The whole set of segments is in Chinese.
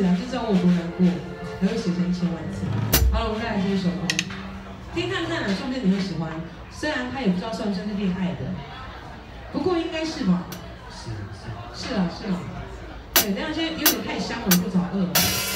次啊，就知道我有多难过，还会写成1000万次。好了，我们再来这一首歌，听看看啊，说不定你会喜欢。虽然它也不知道算不算是恋爱的，不过应该是吧？是啊。对，但是现在有点太香了，不早饿了。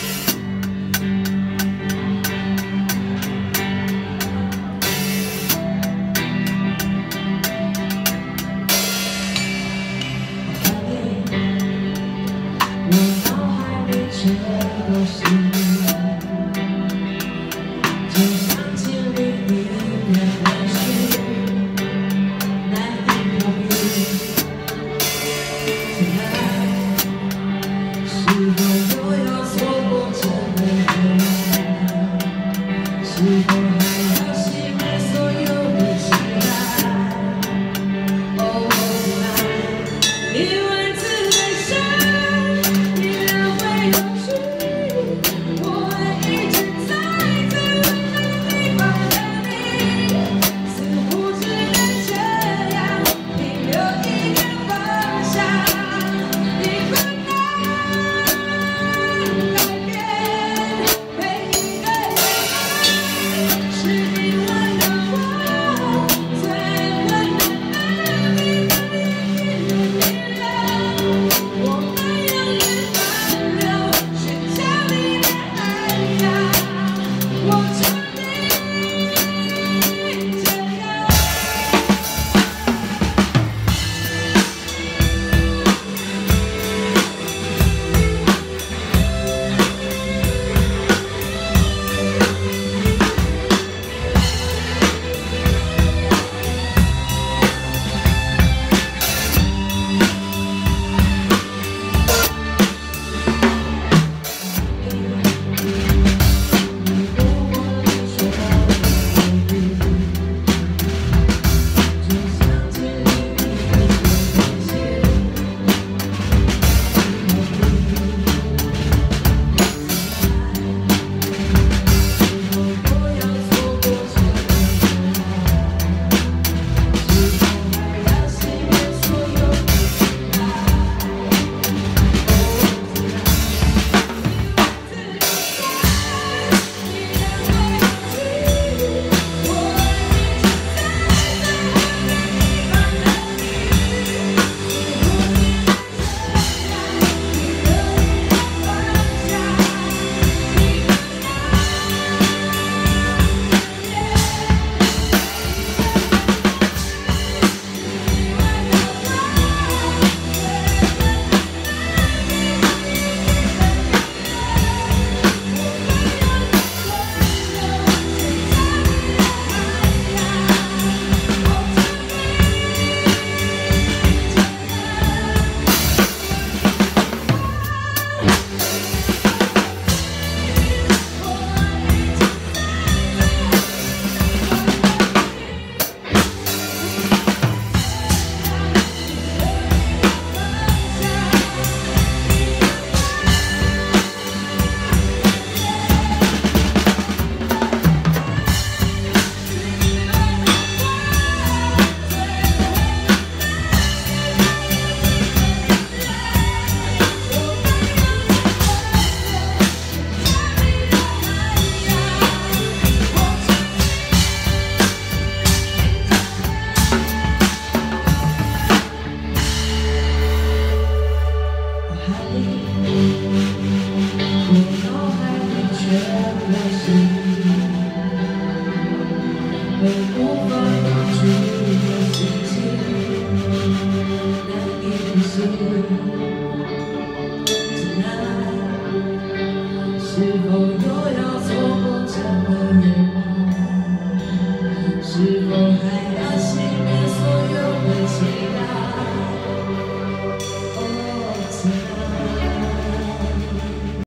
是否又要错过这个愿望？是否还要熄灭所有的期待？